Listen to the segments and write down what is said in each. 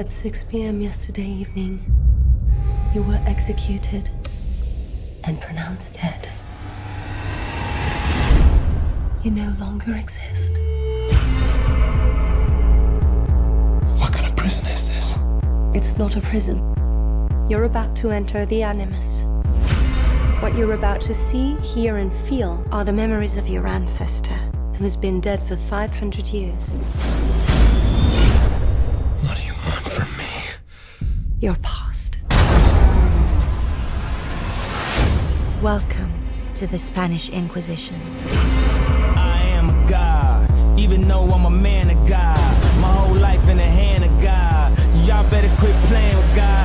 At 6 p.m. yesterday evening, you were executed and pronounced dead. You no longer exist. What kind of prison is this? It's not a prison. You're about to enter the Animus. What you're about to see, hear, and feel are the memories of your ancestor, who's been dead for 500 years. What do you want from me? Your past. Welcome to the Spanish Inquisition. I am a god, even though I'm a man of God. My whole life in the hand of God. So y'all better quit playing with God.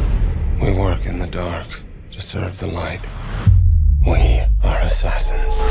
We work in the dark to serve the light. We are assassins.